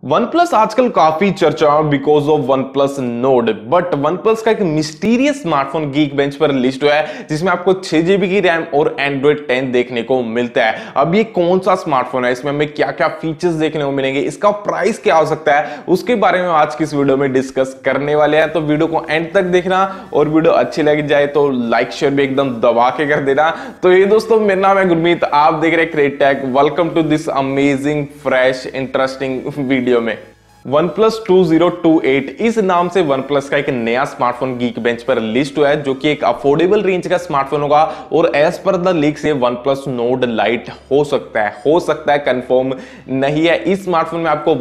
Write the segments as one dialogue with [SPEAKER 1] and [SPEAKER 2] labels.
[SPEAKER 1] OnePlus आजकल काफी चर्चा because of OnePlus Nord, but OnePlus का एक मिस्टीरियस स्मार्टफोन गीक बेंच पर लिस्ट हुआ है जिसमें आपको 6 GB की रैम और Android 10 देखने को मिलता है। अब ये कौन सा स्मार्टफोन है, इसमें हमें क्या क्या फीचर्स देखने को मिलेंगे, इसका प्राइस क्या हो सकता है, उसके बारे में आज की इस वीडियो में डिस्कस करने वाले हैं। तो वीडियो को एंड तक देखना और वीडियो अच्छी लग जाए तो लाइक शेयर भी एकदम दबा के कर देना। तो ये दोस्तों, मेरा नाम है गुरमीत, आप देख रहे हैं create tech. Welcome to this amazing fresh interesting video में। OnePlus 2028 इस नाम से OnePlus का एक नया स्मार्टफोन गीक बेंच पर लिस्ट हुआ है जो कि एक अफोर्डेबल रेंज का स्मार्टफोन होगा और एज पर द लीक से OnePlus Nord Lite हो सकता है, कंफर्म नहीं है। इस स्मार्टफोन में आपको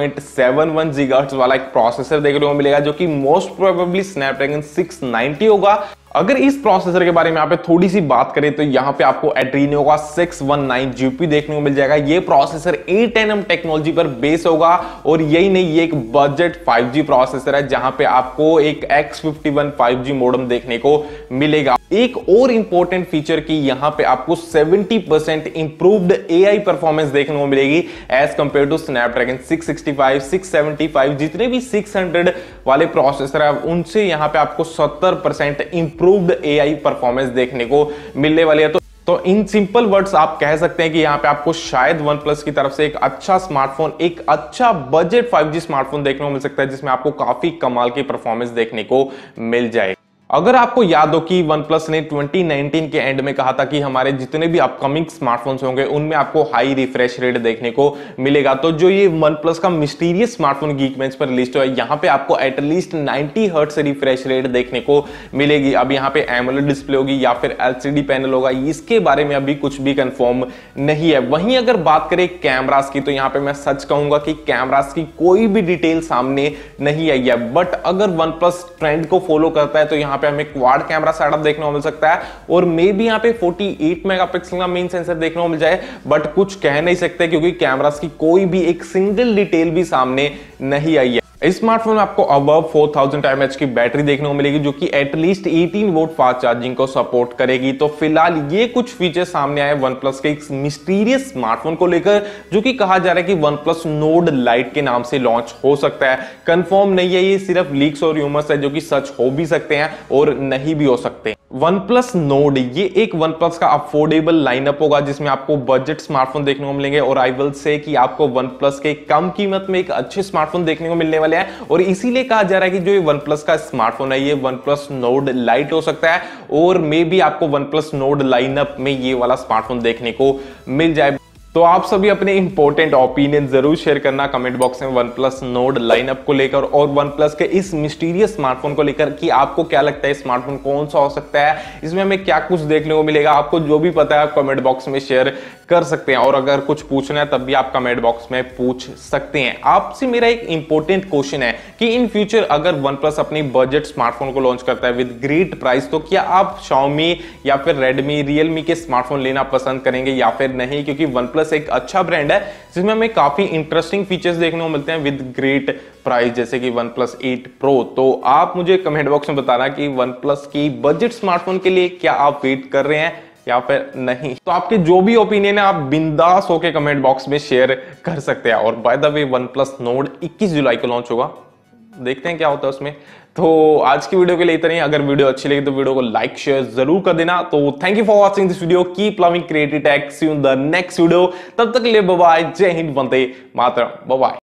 [SPEAKER 1] 1.71 GHz वाला एक प्रोसेसर देखने को मिलेगा जो कि मोस्ट प्रोबेबली Snapdragon 690 होगा। अगर इस प्रोसेसर के बारे में यहाँ पे थोड़ी सी बात करें तो यहाँ पे आपको Adreno का 619 GP देखने को मिल जाएगा। ये प्रोसेसर A10M टेक्नोलॉजी पर बेस होगा और यही नहीं, ये एक बजट 5G प्रोसेसर है जहां पे आपको एक X51 5G मॉडेम देखने को मिलेगा। एक और इंपॉर्टेंट फीचर की यहाँ पे आपको 70% इंप्रूव्ड AI परफॉर्मेंस देखने को मिलेगी एज कंपेयर टू Snapdragon 665, 675, जितने भी 600 वाले प्रोसेसर है उनसे यहाँ पे आपको 70% इंप्रूव्ड AI परफॉर्मेंस देखने को मिलने वाली है। तो इन सिंपल वर्ड्स आप कह सकते हैं कि यहाँ पे आपको शायद OnePlus की तरफ से एक अच्छा स्मार्टफोन, एक अच्छा बजट 5G स्मार्टफोन देखने को मिल सकता है जिसमें आपको काफी कमाल की परफॉर्मेंस देखने को मिल जाए। अगर आपको याद हो कि OnePlus ने 2019 के एंड में कहा था कि हमारे जितने भी अपकमिंग स्मार्टफोन्स होंगे उनमें आपको हाई रिफ्रेश रेट देखने को मिलेगा, तो जो ये OnePlus का मिस्टीरियस स्मार्टफोन गीक बेंच पर लिस्ट है यहाँ पे आपको एटलीस्ट 90 हर्ट्ज रिफ्रेश रेट देखने को मिलेगी। अब यहाँ पे एमोलेड डिस्प्ले होगी या फिर LCD पैनल होगा, इसके बारे में अभी कुछ भी कंफर्म नहीं है। वहीं अगर बात करें कैमरास की तो यहाँ पे मैं सच कहूंगा कि कैमरास की कोई भी डिटेल सामने नहीं आई है, बट अगर OnePlus ट्रेंड को फॉलो करता है तो यहाँ पे हमें क्वाड कैमरा सेटअप देखने को मिल सकता है और मे बी यहाँ पे 48 मेगापिक्सल का मेन सेंसर देखने को मिल जाए, बट कुछ कह नहीं सकते क्योंकि कैमरास की कोई भी एक सिंगल डिटेल भी सामने नहीं आई है। इस स्मार्टफोन में आपको अबव 4000 mAh की बैटरी देखने को मिलेगी जो कि एटलीस्ट 18 वोल्ट फास्ट चार्जिंग को सपोर्ट करेगी। तो फिलहाल ये कुछ फीचर सामने आए OnePlus के एक मिस्टीरियस स्मार्टफोन को लेकर जो कि कहा जा रहा है कि OnePlus Nord Lite के नाम से लॉन्च हो सकता है। कंफर्म नहीं है, ये सिर्फ लीक्स और र्यूमर्स है जो कि सच हो भी सकते हैं और नहीं भी हो सकते। OnePlus Nord ये एक OnePlus का अफोर्डेबल लाइनअप होगा जिसमें आपको बजट स्मार्टफोन देखने को मिलेंगे और आई विल से कि आपको OnePlus के कम कीमत में एक अच्छे स्मार्टफोन देखने को मिलने वाले हैं और इसीलिए कहा जा रहा है कि जो ये OnePlus का स्मार्टफोन है ये OnePlus Nord Lite हो सकता है और मे बी आपको OnePlus Nord लाइनअप में ये वाला स्मार्टफोन देखने को मिल जाए। तो आप सभी अपने इंपॉर्टेंट ओपिनियन जरूर शेयर करना कमेंट बॉक्स में OnePlus Nord लाइनअप को लेकर और OnePlus के इस मिस्टीरियस स्मार्टफोन को लेकर कि आपको क्या लगता है स्मार्टफोन कौन सा हो सकता है, इसमें हमें क्या कुछ देखने को मिलेगा। आपको जो भी पता है आप कमेंट बॉक्स में शेयर कर सकते हैं और अगर कुछ पूछना है तब भी आप कमेंट बॉक्स में पूछ सकते हैं। आपसे मेरा एक इंपॉर्टेंट क्वेश्चन है कि इन फ्यूचर अगर OnePlus अपनी बजट स्मार्टफोन को लॉन्च करता है विद ग्रेट प्राइस तो क्या आप Xiaomi या फिर Redmi, Realme के स्मार्टफोन लेना पसंद करेंगे या फिर नहीं, क्योंकि OnePlus एक अच्छा ब्रांड है जिसमें हमें काफी इंटरेस्टिंग फीचर्स देखने को मिलते हैं विद ग्रेट प्राइस जैसे कि OnePlus 8 Pro। तो आप मुझे कमेंट बॉक्स में बताना कि OnePlus की बजट स्मार्टफोन के लिए क्या आप वेट कर रहे हैं या फिर नहीं। तो आपके जो भी ओपिनियन है आप बिंदास होके कमेंट बॉक्स में शेयर कर सकते हैं। और by the way OnePlus Nord 21 जुलाई को लॉन्च होगा, देखते हैं क्या होता है उसमें। तो आज की वीडियो के लिए इतना ही। अगर वीडियो अच्छी लगी तो वीडियो को लाइक शेयर जरूर कर देना। तो thank you for watching this video, keep loving creative tech, see you in the next video. तब तक के लिए बाय बाय, जय हिंद, वंदे मातरम, बाय बाय।